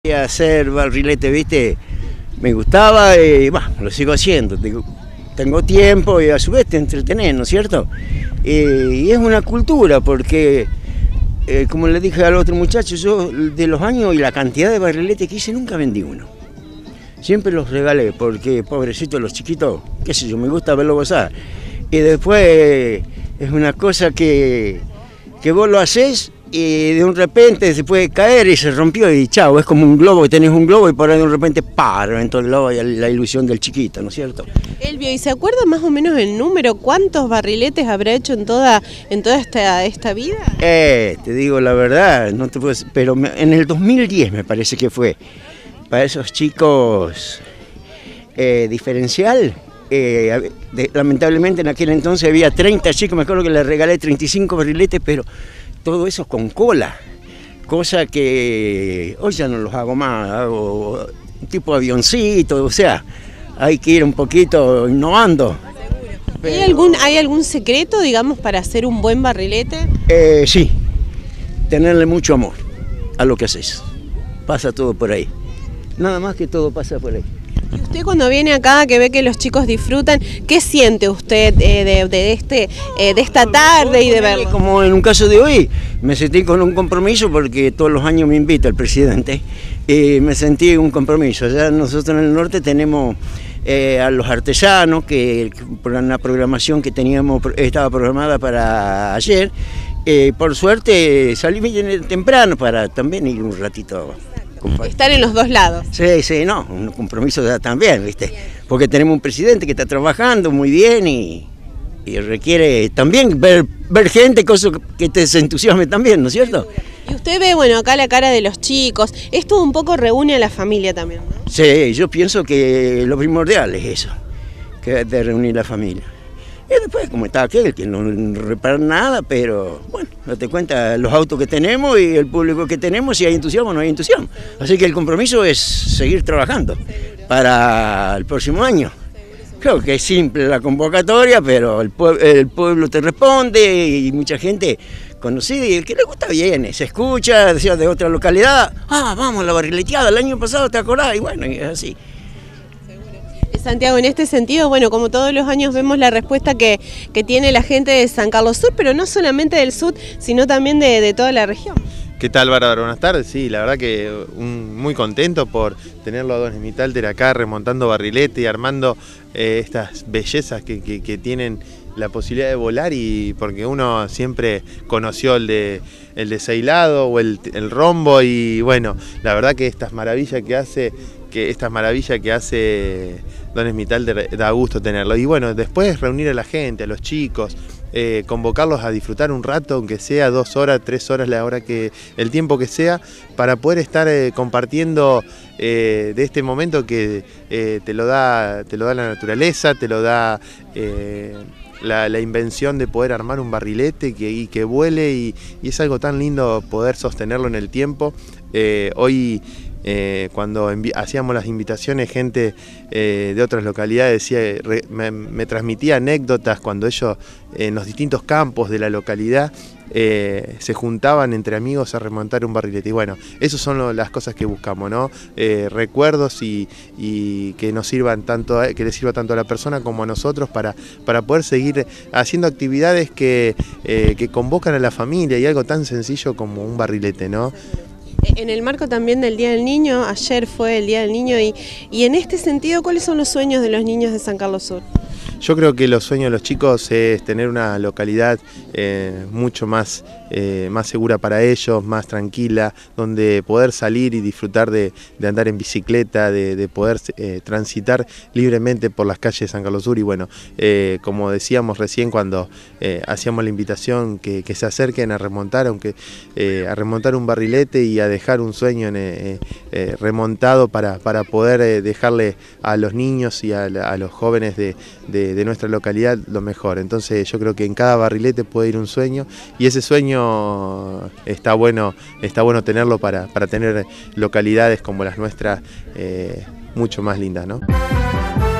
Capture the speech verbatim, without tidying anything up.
Hacer barrilete, viste, me gustaba y bah, lo sigo haciendo. Tengo, tengo tiempo y a su vez te entretenés, ¿no es cierto? Eh, y es una cultura porque, eh, como le dije al otro muchacho, yo de los años y la cantidad de barriletes que hice nunca vendí uno. Siempre los regalé porque, pobrecitos los chiquitos, qué sé yo, me gusta verlo gozar. Y después eh, es una cosa que, que vos lo haces y de un repente se puede caer y se rompió y chao, es como un globo, que tenés un globo y por ahí de un repente ¡pah! Reventó el globo y la ilusión del chiquito, ¿no es cierto? Elvio, ¿y se acuerda más o menos el número? ¿Cuántos barriletes habrá hecho en toda, en toda esta, esta vida? Eh, te digo la verdad, no te puedo decir, pero me, en el dos mil diez me parece que fue, para esos chicos eh, diferencial, eh, de, lamentablemente en aquel entonces había treinta chicos, me acuerdo que les regalé treinta y cinco barriletes, pero todo eso con cola, cosa que hoy ya no los hago más, hago tipo avioncito, o sea, hay que ir un poquito innovando. Pero... ¿Hay algún, ¿Hay algún secreto, digamos, para hacer un buen barrilete? Eh, sí, tenerle mucho amor a lo que haces, pasa todo por ahí, nada más que todo pasa por ahí. Y usted cuando viene acá, que ve que los chicos disfrutan, ¿qué siente usted eh, de, de, este, eh, de esta tarde y de verlo? Como en un caso de hoy, me sentí con un compromiso porque todos los años me invita el presidente y me sentí un compromiso. Ya nosotros en el norte tenemos eh, a los artesanos, que por una programación que teníamos estaba programada para ayer, eh, por suerte salí bien temprano para también ir un ratito. Estar en los dos lados. Sí, sí, no, un compromiso también, ¿viste? Porque tenemos un presidente que está trabajando muy bien y, y requiere también ver, ver gente, cosa que te entusiasme también, ¿no es cierto? Y usted ve, bueno, acá la cara de los chicos, esto un poco reúne a la familia también, ¿no? Sí, yo pienso que lo primordial es eso, que es de reunir la familia. Y después, como está aquel, que no repara nada, pero bueno, date cuenta los autos que tenemos y el público que tenemos, si hay entusiasmo o no hay entusiasmo. Así que el compromiso es seguir trabajando para el próximo año. Creo que es simple la convocatoria, pero el, pue el pueblo te responde y mucha gente conocida y el que le gusta viene, se escucha, decía de otra localidad, ah, vamos, la barrileteada, el año pasado te acordás, y bueno, y es así. Santiago, en este sentido, bueno, como todos los años vemos la respuesta que, que tiene la gente de San Carlos Sur, pero no solamente del sur, sino también de, de toda la región. ¿Qué tal, Bárbara? Buenas tardes. Sí, la verdad que un, muy contento por tenerlo a Don Smithalter acá remontando barrilete y armando eh, estas bellezas que, que, que tienen la posibilidad de volar, y porque uno siempre conoció el de el desheilado o el, el rombo, y bueno, la verdad que estas maravillas que hace que estas maravillas que hace Don Smithalter da gusto tenerlo. Y bueno, después reunir a la gente, a los chicos, eh, convocarlos a disfrutar un rato, aunque sea dos horas, tres horas, la hora que, el tiempo que sea, para poder estar eh, compartiendo eh, de este momento que eh, te lo da, te lo da la naturaleza, te lo da eh, La, la invención de poder armar un barrilete que, y que vuele, y, y es algo tan lindo poder sostenerlo en el tiempo. Eh, hoy eh, cuando hacíamos las invitaciones, gente eh, de otras localidades decía, re, me, me transmitía anécdotas cuando ellos eh, en los distintos campos de la localidad Eh, se juntaban entre amigos a remontar un barrilete. Y bueno, esas son lo, las cosas que buscamos, ¿no? Eh, recuerdos y, y que nos sirvan tanto, a, que les sirva tanto a la persona como a nosotros para, para poder seguir haciendo actividades que, eh, que convocan a la familia, y algo tan sencillo como un barrilete, ¿no? En el marco también del Día del Niño, ayer fue el Día del Niño, y, y en este sentido, ¿cuáles son los sueños de los niños de San Carlos Sur? Yo creo que los sueños de los chicos es tener una localidad eh, mucho más, eh, más segura para ellos, más tranquila, donde poder salir y disfrutar de, de andar en bicicleta, de, de poder eh, transitar libremente por las calles de San Carlos Sur. Y bueno, eh, como decíamos recién cuando eh, hacíamos la invitación, que, que se acerquen a remontar, aunque eh, a remontar un barrilete y a dejar un sueño en, eh, eh, remontado para, para poder eh, dejarle a los niños y a, a los jóvenes de, de de nuestra localidad lo mejor. Entonces yo creo que en cada barrilete puede ir un sueño, y ese sueño está bueno, está bueno tenerlo para, para tener localidades como las nuestras eh, mucho más lindas, ¿no?